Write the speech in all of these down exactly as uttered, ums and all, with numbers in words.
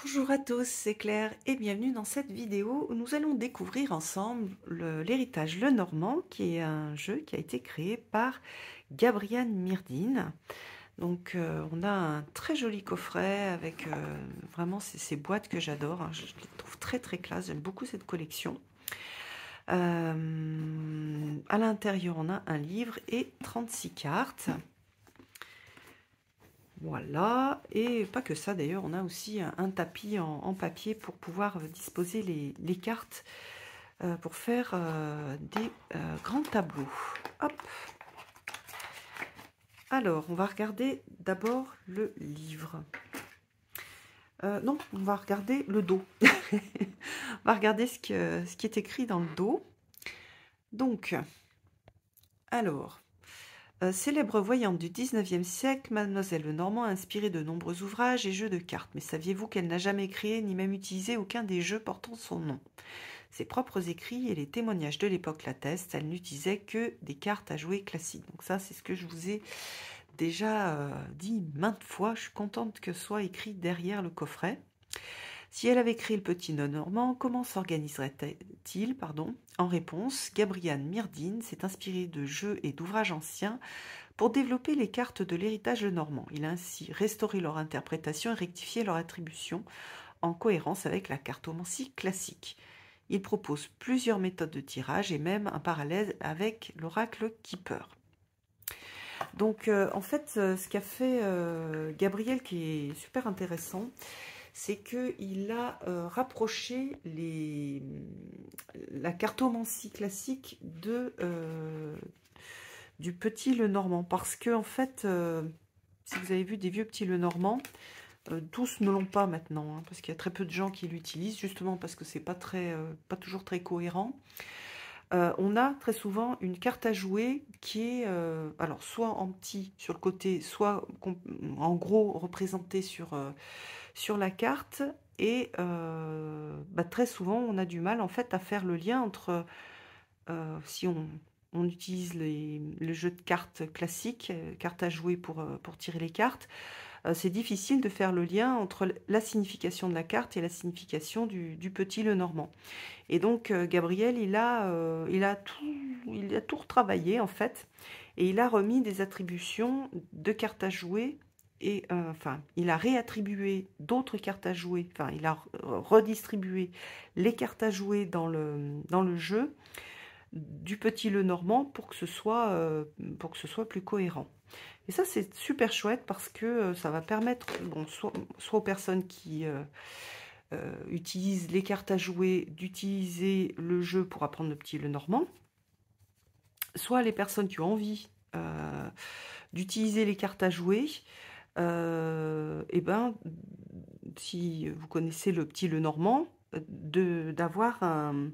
Bonjour à tous, c'est Claire et bienvenue dans cette vidéo où nous allons découvrir ensemble l'héritage Lenormand, qui est un jeu qui a été créé par Gabrielle Myrdine. Donc euh, on a un très joli coffret avec euh, vraiment ces, ces boîtes que j'adore, hein. Je les trouve très très classe, j'aime beaucoup cette collection. Euh, à l'intérieur on a un livre et trente-six cartes. Voilà, et pas que ça d'ailleurs, on a aussi un, un tapis en, en papier pour pouvoir disposer les, les cartes euh, pour faire euh, des euh, grands tableaux. Hop. Alors, on va regarder d'abord le livre. Euh, non, on va regarder le dos. On va regarder ce, que, ce qui est écrit dans le dos. Donc, alors... Euh, célèbre voyante du dix-neuvième siècle, Mademoiselle Lenormand a inspiré de nombreux ouvrages et jeux de cartes. Mais saviez-vous qu'elle n'a jamais créé ni même utilisé aucun des jeux portant son nom? Ses propres écrits et les témoignages de l'époque l'attestent, elle n'utilisait que des cartes à jouer classiques. Donc ça, c'est ce que je vous ai déjà euh, dit maintes fois. Je suis contente que ce soit écrit derrière le coffret. Si elle avait créé le petit Lenormand, comment s'organiserait-il? Pardon. En réponse, Gabrielle Myrdine s'est inspiré de jeux et d'ouvrages anciens pour développer les cartes de l'héritage Lenormand. Il a ainsi restauré leur interprétation et rectifié leur attribution en cohérence avec la cartomancie classique. Il propose plusieurs méthodes de tirage et même un parallèle avec l'oracle Keeper. Donc euh, en fait, ce qu'a fait euh, Gabrielle, qui est super intéressant, c'est qu'il a euh, rapproché les, la cartomancie classique de, euh, du petit Lenormand. Parce que, en fait, euh, si vous avez vu des vieux petits Lenormand, euh, tous ne l'ont pas maintenant, hein, parce qu'il y a très peu de gens qui l'utilisent, justement parce que c'est pas, très, euh, pas toujours très cohérent. Euh, on a très souvent une carte à jouer qui est, euh, alors soit en petit sur le côté, soit en gros représentée sur... Euh, sur la carte et euh, bah, très souvent on a du mal en fait à faire le lien entre euh, si on, on utilise les, le jeu de cartes classique, euh, cartes à jouer pour, euh, pour tirer les cartes, euh, c'est difficile de faire le lien entre la signification de la carte et la signification du, du petit Lenormand. Et donc euh, Gabriel il a, euh, il, a tout, il a tout retravaillé en fait et il a remis des attributions de cartes à jouer. Et euh, enfin, il a réattribué d'autres cartes à jouer, enfin, il a redistribué les cartes à jouer dans le, dans le jeu du petit Lenormand pour que ce soit, euh, pour que ce soit plus cohérent. Et ça, c'est super chouette parce que euh, ça va permettre, bon, soit, soit aux personnes qui euh, euh, utilisent les cartes à jouer, d'utiliser le jeu pour apprendre le petit Lenormand, soit les personnes qui ont envie euh, d'utiliser les cartes à jouer. Euh, et ben, si vous connaissez le petit Lenormand, d'avoir un,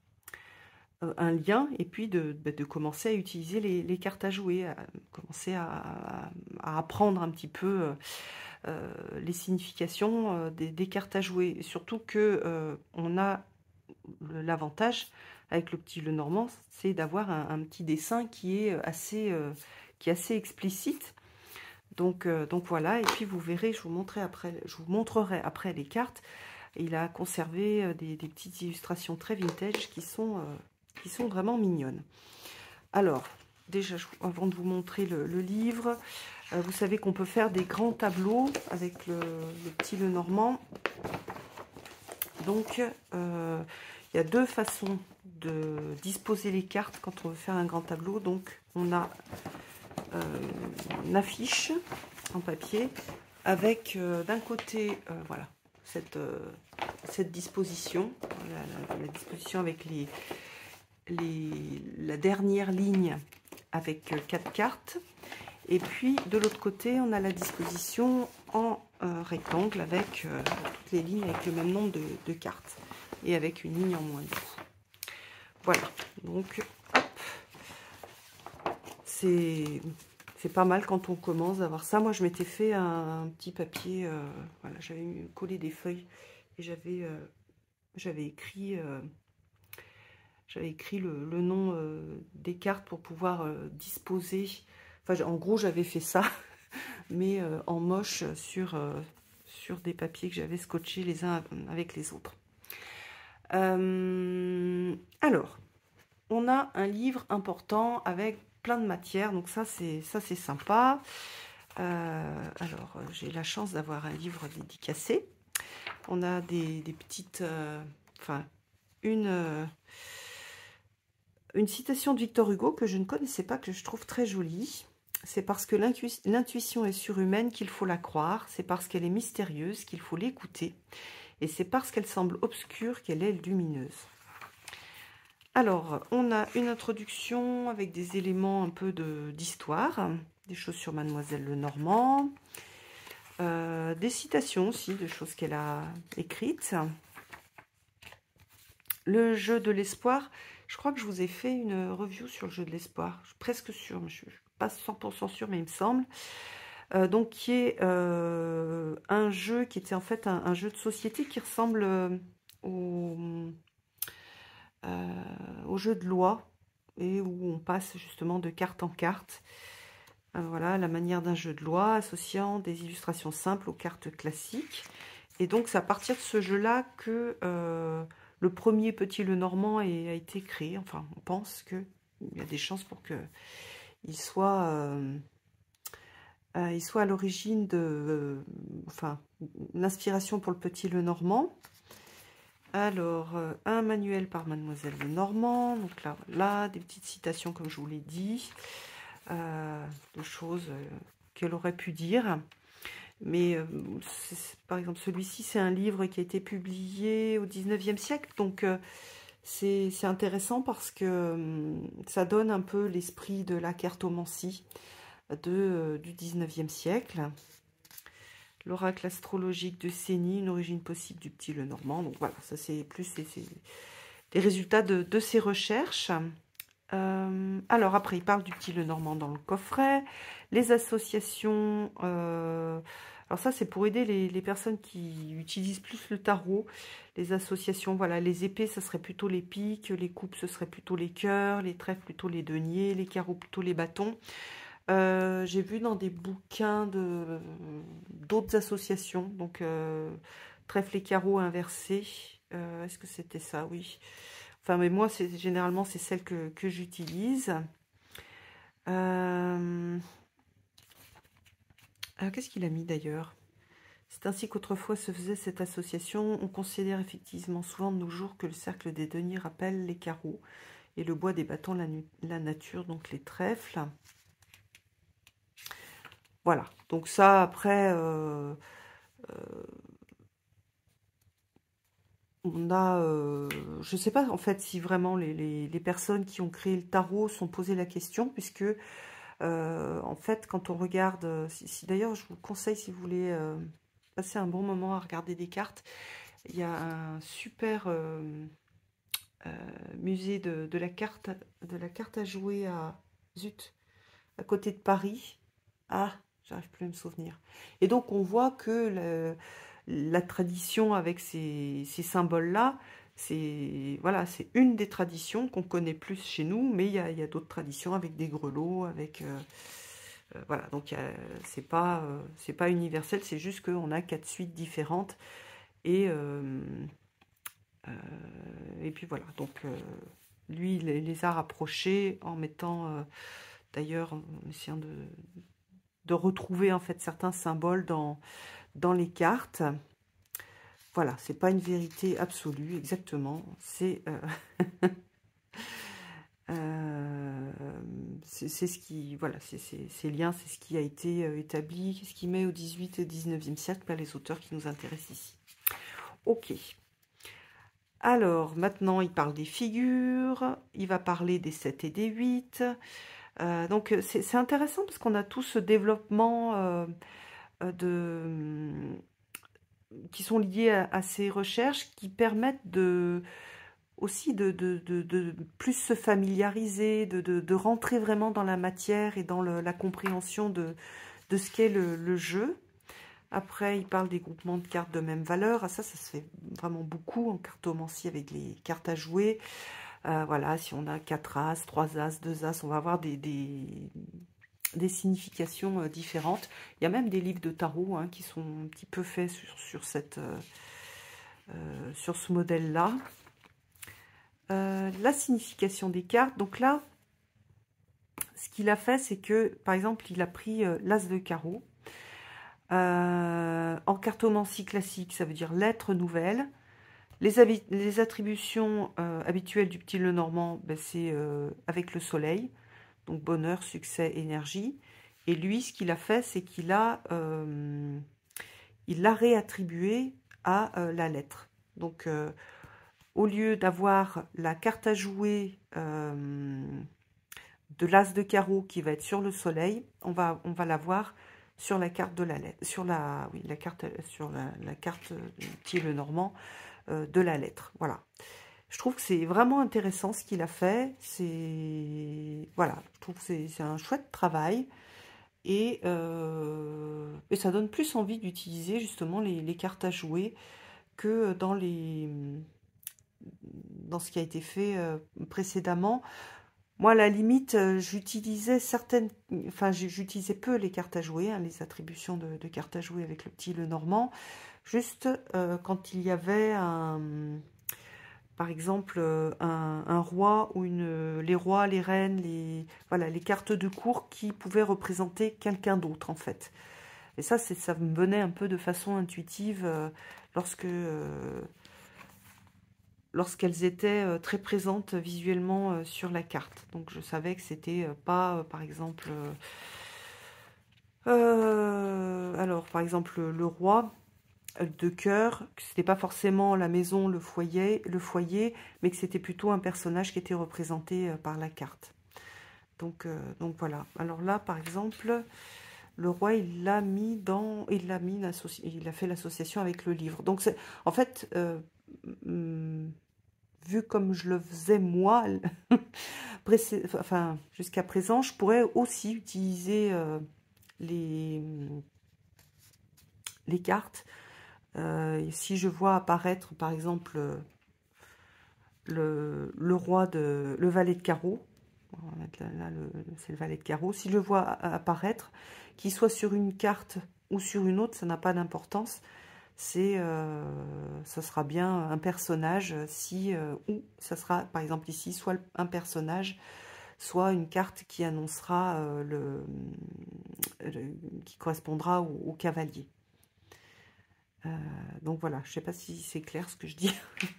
un lien et puis de, de commencer à utiliser les, les cartes à jouer, à commencer à, à apprendre un petit peu euh, les significations des, des cartes à jouer. Et surtout que euh, on a l'avantage avec le petit Lenormand, c'est d'avoir un, un petit dessin qui est assez, euh, qui est assez explicite. Donc, euh, donc voilà, et puis vous verrez, je vous montrerai après, je vous montrerai après les cartes. Il a conservé euh, des, des petites illustrations très vintage qui sont, euh, qui sont vraiment mignonnes. Alors, déjà, je, avant de vous montrer le, le livre, euh, vous savez qu'on peut faire des grands tableaux avec le, le petit Lenormand. Donc, euh, il y a deux façons de disposer les cartes quand on veut faire un grand tableau. Donc, on a Euh, une affiche en papier avec euh, d'un côté euh, voilà cette, euh, cette disposition, la, la, la disposition avec les, les, la dernière ligne avec euh, quatre cartes, et puis de l'autre côté on a la disposition en euh, rectangle avec euh, toutes les lignes avec le même nombre de, de cartes et avec une ligne en moins. Voilà, donc c'est pas mal quand on commence d'avoir ça. Moi, je m'étais fait un, un petit papier, euh, voilà, j'avais collé des feuilles et j'avais euh, j'avais écrit, euh, j'avais écrit le, le nom euh, des cartes pour pouvoir euh, disposer. Enfin, en gros, j'avais fait ça, mais euh, en moche sur, euh, sur des papiers que j'avais scotchés les uns avec les autres. Euh, alors, on a un livre important avec plein de matières, donc ça c'est ça c'est sympa. Euh, alors, j'ai la chance d'avoir un livre dédicacé. On a des, des petites, euh, enfin, une, euh, une citation de Victor Hugo que je ne connaissais pas, que je trouve très jolie. C'est parce que l'intuition est surhumaine qu'il faut la croire, c'est parce qu'elle est mystérieuse qu'il faut l'écouter, et c'est parce qu'elle semble obscure qu'elle est lumineuse. Alors, on a une introduction avec des éléments un peu d'histoire, de, des choses sur Mademoiselle Lenormand, euh, des citations aussi de choses qu'elle a écrites. Le jeu de l'espoir, je crois que je vous ai fait une review sur le jeu de l'espoir, je suis presque sûre, mais je ne suis pas cent pour cent sûre, mais il me semble. Euh, donc, qui est euh, un jeu qui était en fait un, un jeu de société qui ressemble euh, au, euh, au jeu de loi, et où on passe justement de carte en carte. Euh, voilà, la manière d'un jeu de loi, associant des illustrations simples aux cartes classiques. Et donc, c'est à partir de ce jeu-là que euh, le premier Petit Lenormand est, a été créé. Enfin, on pense qu'il y a des chances pour qu'il soit... Euh, Euh, il soit à l'origine de, euh, enfin, l'inspiration pour le Petit Lenormand. Alors, euh, un manuel par Mademoiselle Lenormand. Donc là, là, des petites citations, comme je vous l'ai dit, euh, de choses euh, qu'elle aurait pu dire. Mais, euh, par exemple, celui-ci, c'est un livre qui a été publié au dix-neuvième siècle. Donc, euh, c'est intéressant parce que euh, ça donne un peu l'esprit de la cartomancie de, euh, du dix-neuvième siècle. L'oracle astrologique de Séni, une origine possible du Petit Lenormand. Donc voilà, ça c'est plus les résultats de, de ses recherches. Euh, alors après, il parle du Petit Lenormand dans le coffret. Les associations, euh, alors ça c'est pour aider les, les personnes qui utilisent plus le tarot. Les associations, voilà, les épées, ça serait plutôt les piques, les coupes, ce serait plutôt les cœurs, les trèfles, plutôt les deniers, les carreaux, plutôt les bâtons. Euh, j'ai vu dans des bouquins de d'autres associations, donc euh, trèfle et carreaux inversés. Euh, Est-ce que c'était ça? Oui. Enfin, mais moi, c'est généralement, c'est celle que, que j'utilise. Euh, Qu'est-ce qu'il a mis d'ailleurs? C'est ainsi qu'autrefois se faisait cette association. On considère effectivement souvent de nos jours que le cercle des deniers rappelle les carreaux et le bois des bâtons, la, la nature, donc les trèfles. Voilà, donc ça, après, euh, euh, on a, euh, je ne sais pas en fait si vraiment les, les, les personnes qui ont créé le tarot se sont posé la question, puisque, euh, en fait, quand on regarde, si, si d'ailleurs je vous conseille, si vous voulez euh, passer un bon moment à regarder des cartes, il y a un super euh, euh, musée de, de, la carte, de la carte à jouer à, zut, à côté de Paris. Ah, j'arrive plus à me souvenir. Et donc, on voit que le, la tradition avec ces, ces symboles-là, c'est voilà, c'est une des traditions qu'on connaît plus chez nous, mais il y a, y a d'autres traditions avec des grelots, avec... Euh, euh, voilà, donc c'est pas, euh, c'est pas universel, c'est juste qu'on a quatre suites différentes. Et, euh, euh, et puis voilà, donc euh, lui, il les a rapprochés en mettant... Euh, d'ailleurs, en essayant de... de retrouver en fait certains symboles dans, dans les cartes. Voilà, c'est pas une vérité absolue, exactement. C'est euh, euh, c'est ce qui, voilà, c'est ces liens, c'est ce qui a été euh, établi, ce qui met au dix-huitième et dix-neuvième siècle par les auteurs qui nous intéressent ici. Ok. Alors, maintenant, il parle des figures, il va parler des sept et des huit. Euh, donc, c'est intéressant parce qu'on a tout ce développement euh, de, qui sont liés à, à ces recherches qui permettent de, aussi de, de, de, de plus se familiariser, de, de, de rentrer vraiment dans la matière et dans le, la compréhension de, de ce qu'est le, le jeu. Après, il parle des groupements de cartes de même valeur. Ah, ça, ça se fait vraiment beaucoup en cartomancie avec les cartes à jouer. Euh, voilà, si on a quatre as, trois as, deux as, on va avoir des, des, des significations euh, différentes. Il y a même des livres de tarot hein, qui sont un petit peu faits sur, sur, cette, euh, euh, sur ce modèle-là. Euh, la signification des cartes. Donc là, ce qu'il a fait, c'est que, par exemple, il a pris euh, l'as de carreau. Euh, en cartomancie classique, ça veut dire lettre nouvelle. Les, les attributions euh, habituelles du petit Lenormand, ben, c'est euh, avec le soleil. Donc bonheur, succès, énergie. Et lui, ce qu'il a fait, c'est qu'il a, euh, il l'a réattribué à euh, la lettre. Donc, euh, au lieu d'avoir la carte à jouer euh, de l'as de carreau qui va être sur le soleil, on va, on va l'avoir sur la carte de la lettre, sur la, oui, la carte, sur la, la carte qui est le Normand euh, de la lettre. Voilà. Je trouve que c'est vraiment intéressant ce qu'il a fait. C'est voilà, je trouve que c'est un chouette travail et, euh, et ça donne plus envie d'utiliser justement les, les cartes à jouer que dans les dans ce qui a été fait euh, précédemment. Moi, à la limite, euh, j'utilisais certaines, enfin, j'utilisais peu les cartes à jouer, hein, les attributions de, de cartes à jouer avec le petit Lenormand, juste euh, quand il y avait un, par exemple, euh, un, un roi ou une, les rois, les reines, les, voilà, les cartes de cour qui pouvaient représenter quelqu'un d'autre, en fait. Et ça, ça me venait un peu de façon intuitive euh, lorsque... Euh, lorsqu'elles étaient euh, très présentes visuellement euh, sur la carte. Donc je savais que c'était euh, pas, euh, par exemple... Euh, euh, alors, par exemple, le roi de cœur, que c'était pas forcément la maison, le foyer, le foyer, mais que c'était plutôt un personnage qui était représenté euh, par la carte. Donc, euh, donc voilà. Alors là, par exemple, le roi, il l'a mis dans... Il l'a mis... Il a fait l'association avec le livre. Donc, c'est en fait... Euh, hum, vu comme je le faisais moi, enfin, jusqu'à présent, je pourrais aussi utiliser euh, les, les cartes. Euh, si je vois apparaître, par exemple, le, le roi de... le valet de carreau, on va mettre là, là c'est le valet de carreau, si je vois apparaître, qu'il soit sur une carte ou sur une autre, ça n'a pas d'importance. C'est, euh, ça sera bien un personnage, si euh, ou ça sera, par exemple ici, soit un personnage, soit une carte qui annoncera euh, le, le, qui correspondra au, au cavalier. Euh, donc voilà, je ne sais pas si c'est clair ce que je dis,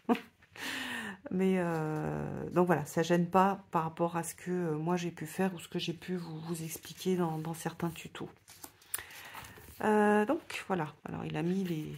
mais euh, donc voilà, ça gêne pas par rapport à ce que euh, moi j'ai pu faire ou ce que j'ai pu vous, vous expliquer dans, dans certains tutos. Euh, donc voilà, alors il a mis les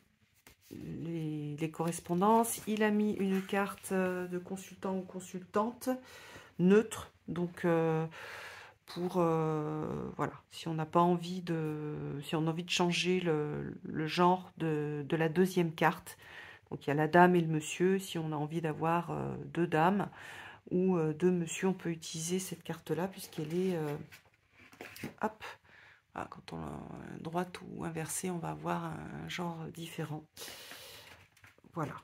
Les, les correspondances. Il a mis une carte de consultant ou consultante neutre. Donc, euh, pour, euh, voilà, si on n'a pas envie de... Si on a envie de changer le, le genre de, de la deuxième carte. Donc, il y a la dame et le monsieur. Si on a envie d'avoir euh, deux dames ou euh, deux monsieur, on peut utiliser cette carte-là puisqu'elle est... Euh, hop, ah, quand on est droite ou inversée, on va avoir un genre différent. Voilà.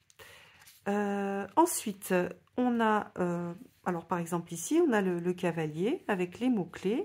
Euh, ensuite, on a, euh, alors par exemple ici, on a le, le cavalier avec les mots-clés,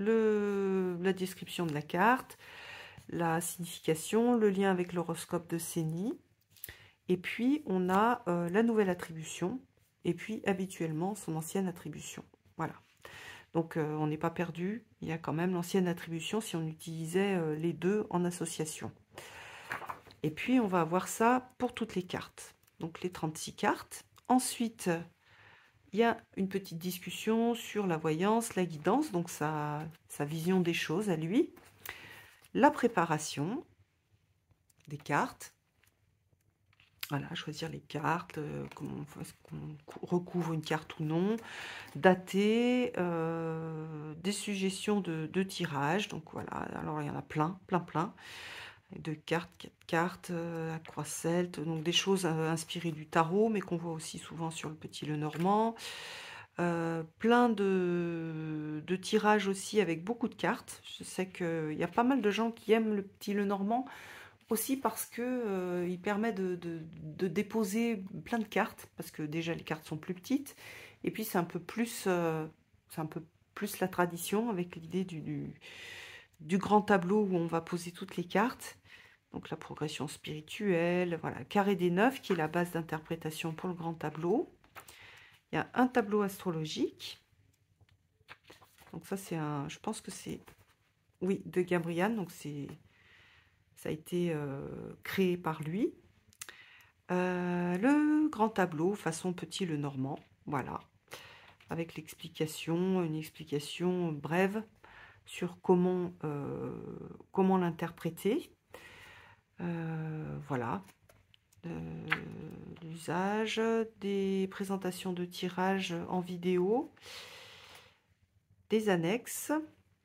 la description de la carte, la signification, le lien avec l'horoscope de Séni, et puis on a euh, la nouvelle attribution, et puis habituellement son ancienne attribution. Voilà. Donc euh, on n'est pas perdu, il y a quand même l'ancienne attribution si on utilisait euh, les deux en association. Et puis, on va avoir ça pour toutes les cartes. Donc, les trente-six cartes. Ensuite, il y a une petite discussion sur la voyance, la guidance, donc sa, sa vision des choses à lui. La préparation des cartes. Voilà, choisir les cartes, euh, comment est-ce qu'on recouvre une carte ou non. Dater, euh, des suggestions de, de tirage. Donc, voilà, alors il y en a plein, plein, plein. De cartes, quatre cartes, euh, à croix celte, donc des choses euh, inspirées du tarot, mais qu'on voit aussi souvent sur le petit Lenormand. Euh, plein de, de tirages aussi avec beaucoup de cartes. Je sais qu'il y a pas mal de gens qui aiment le petit Lenormand, aussi parce que euh, il permet de, de, de déposer plein de cartes, parce que déjà les cartes sont plus petites, et puis c'est un peu plus... Euh, c'est un peu plus la tradition, avec l'idée du, du, du grand tableau où on va poser toutes les cartes. Donc la progression spirituelle, voilà, carré des neuf qui est la base d'interprétation pour le grand tableau. Il y a un tableau astrologique. Donc ça c'est un, je pense que c'est, oui, de Gabriel, donc c'est, ça a été euh, créé par lui. Euh, le grand tableau façon petit le normand, voilà, avec l'explication, une explication brève sur comment, euh, comment l'interpréter. Euh, voilà. Euh, l'usage des présentations de tirage en vidéo, des annexes,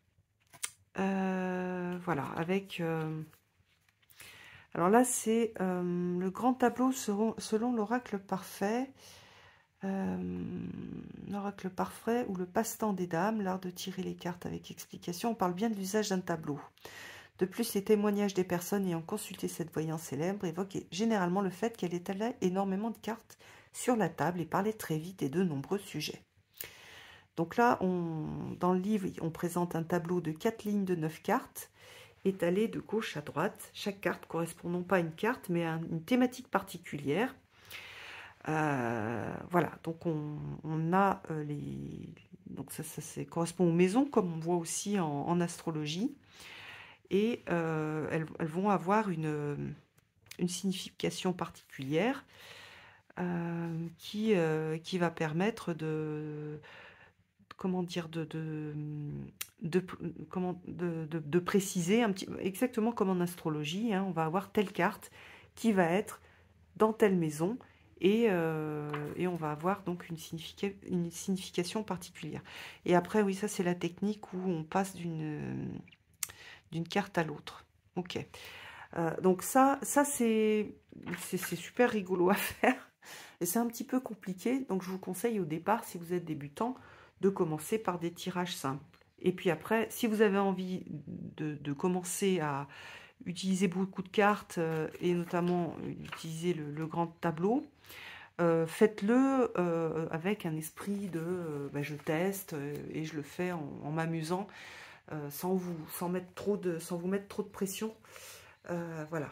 euh, voilà, avec euh, alors là c'est euh, le grand tableau selon, selon l'oracle parfait, euh, l'oracle parfait ou le passe-temps des dames, l'art de tirer les cartes avec explication. On parle bien de l'usage d'un tableau. De plus, les témoignages des personnes ayant consulté cette voyance célèbre évoquent généralement le fait qu'elle étalait énormément de cartes sur la table et parlait très vite et de nombreux sujets. Donc là, on, dans le livre, on présente un tableau de quatre lignes de neuf cartes, étalées de gauche à droite, chaque carte correspondant pas à une carte, mais à une thématique particulière. Euh, voilà, donc on, on a euh, les... Donc ça, ça, ça correspond aux maisons, comme on voit aussi en, en astrologie. Et euh, elles, elles vont avoir une, une signification particulière euh, qui, euh, qui va permettre de, comment dire, de, de, de, comment, de, de, de préciser un petit, exactement comme en astrologie, hein, on va avoir telle carte qui va être dans telle maison et, euh, et on va avoir donc une, significa, une signification particulière. Et après, oui, ça c'est la technique où on passe d'une d'une carte à l'autre. Ok. Euh, donc ça, ça c'est super rigolo à faire. Et c'est un petit peu compliqué. Donc je vous conseille au départ, si vous êtes débutant, de commencer par des tirages simples. Et puis après, si vous avez envie de, de commencer à utiliser beaucoup de cartes, euh, et notamment utiliser le, le grand tableau, euh, faites-le euh, avec un esprit de euh, bah, je teste euh, et je le fais en, en m'amusant. Euh, sans vous sans mettre trop de sans vous mettre trop de pression, euh, voilà.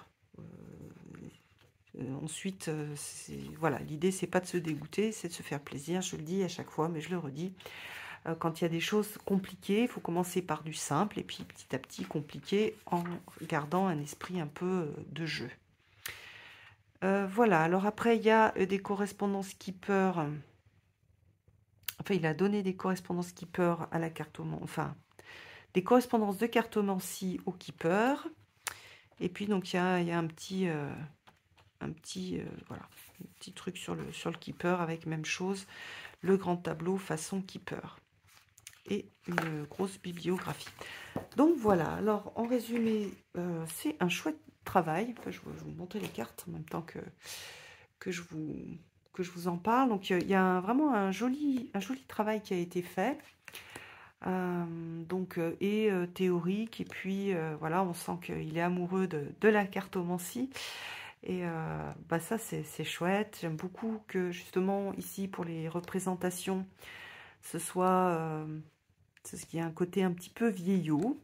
Euh, ensuite, euh, voilà, l'idée c'est pas de se dégoûter, c'est de se faire plaisir. Je le dis à chaque fois, mais je le redis. Euh, quand il y a des choses compliquées, il faut commencer par du simple et puis petit à petit compliqué en gardant un esprit un peu de jeu. Euh, voilà. Alors après, il y a des correspondances Keeper. Enfin, il a donné des correspondances Keeper à la cartomancie. Enfin. Des correspondances de cartomancie au keeper. Et puis, donc, il y a, y a un petit, euh, un petit, euh, voilà, un petit truc sur le, sur le keeper avec même chose, le grand tableau façon keeper. Et une grosse bibliographie. Donc, voilà. Alors, en résumé, euh, c'est un chouette travail. Enfin, je, vais, je vais vous montrer les cartes en même temps que, que, je, vous, que je vous en parle. Donc, il y a un, vraiment un joli, un joli travail qui a été fait. Euh, donc euh, et euh, théorique, et puis euh, voilà, on sent qu'il est amoureux de, de la cartomancie et euh, bah ça c'est chouette. J'aime beaucoup que justement ici pour les représentations ce soit euh, ce qui a un côté un petit peu vieillot,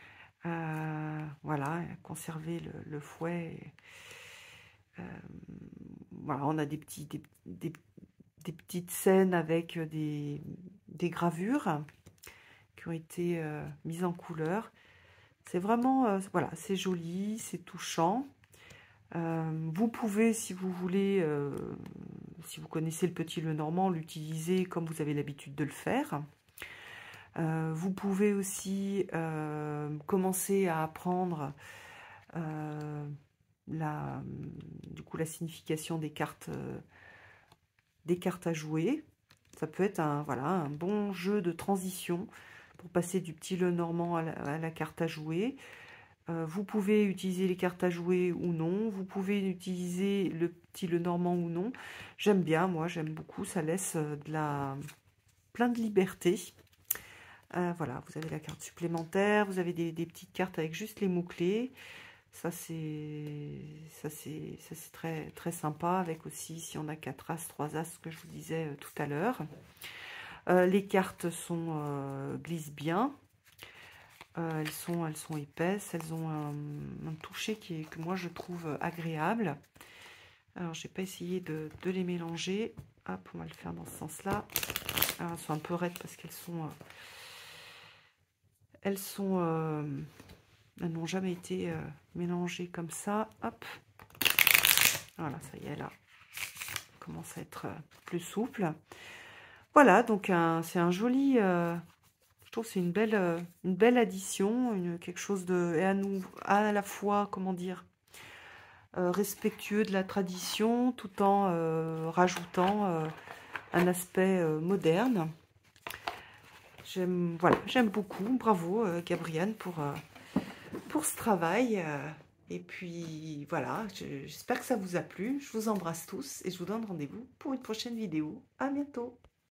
euh, voilà, conserver le, le fouet, euh, voilà, on a des petits des, des, des petites scènes avec des, des gravures qui ont été euh, mises en couleur. C'est vraiment, euh, voilà, c'est joli, c'est touchant. Euh, vous pouvez, si vous voulez, euh, si vous connaissez le Petit Lenormand, l'utiliser comme vous avez l'habitude de le faire. Euh, vous pouvez aussi euh, commencer à apprendre euh, la, du coup, la signification des cartes, euh, des cartes à jouer. Ça peut être un, voilà, un bon jeu de transition pour passer du Petit Lenormand à la, à la carte à jouer. Euh, vous pouvez utiliser les cartes à jouer ou non. Vous pouvez utiliser le Petit Lenormand ou non. J'aime bien, moi, j'aime beaucoup. Ça laisse de la plein de liberté. Euh, voilà, vous avez la carte supplémentaire. Vous avez des, des petites cartes avec juste les mots-clés. Ça, c'est ça c'est ça c'est très, très sympa. Avec aussi, si on a quatre as, trois as, ce que je vous disais tout à l'heure. Euh, les cartes sont euh, glissent bien. Euh, elles, sont, elles sont épaisses. Elles ont un, un toucher qui est, que moi je trouve agréable. Alors, j'ai pas essayé de, de les mélanger. Hop, on va le faire dans ce sens-là. Alors, elles sont un peu raides parce qu'elles sont... Euh, elles sont... Euh, elles n'ont jamais été euh, mélangées comme ça. Hop. Voilà, ça y est, là. Ça commence à être euh, plus souple. Voilà, donc c'est un joli... Euh, je trouve que c'est une belle, euh, une belle addition. Une, quelque chose de... Et à, nous, à la fois, comment dire... Euh, respectueux de la tradition, tout en euh, rajoutant euh, un aspect euh, moderne. J'aime voilà, j'aime beaucoup. Bravo euh, Gabrielle pour, euh, pour ce travail. Euh, et puis voilà, j'espère que ça vous a plu. Je vous embrasse tous et je vous donne rendez-vous pour une prochaine vidéo. À bientôt.